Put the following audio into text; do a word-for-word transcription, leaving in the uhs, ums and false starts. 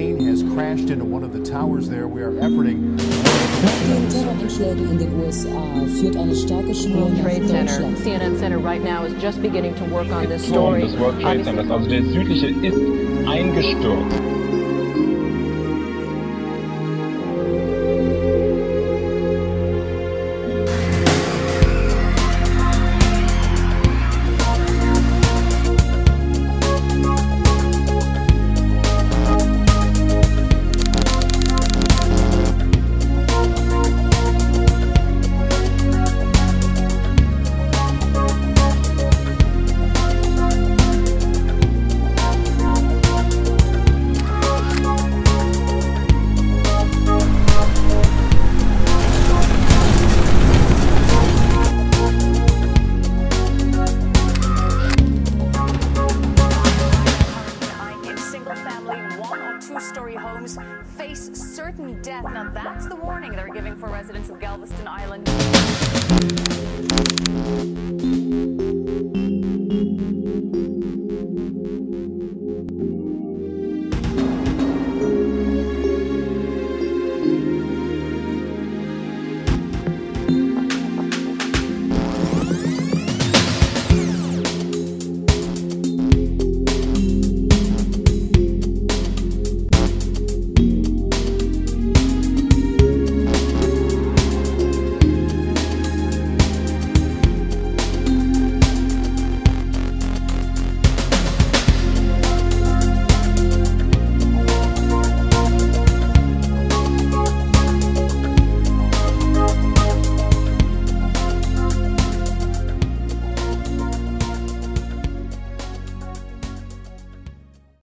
plane has crashed into one of the towers there. We are efforting. Nach den Terroranschlägen in den U S A führt eine starke Spur nach Trade Center. Deutschland. C N N Center right now is just beginning to work on this Turm story. des World Trade Centers, also der südliche, ist eingestürzt. Two-story homes face certain death. Now that's the warning they're giving for residents of Galveston Island.